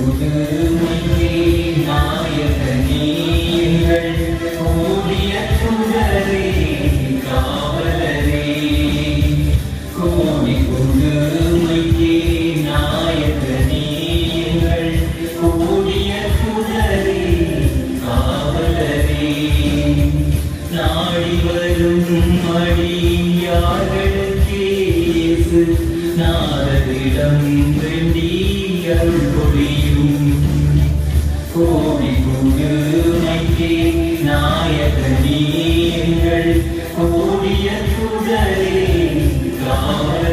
புதுமையே நாயகனே எங்கள் கூடிய சுடரே காவலரே கோடி புதுமையே நாயகனே எங்கள் கூடிய சுடரே காவலரே நாடி வரும் அடியார்களுக்கே இயேசு நாரதிடம் வேண்டி அருள் பொழியும் கோடி புதுமைக்கே நாயகனே எங்கள் கூடிய சுடரே காவலரே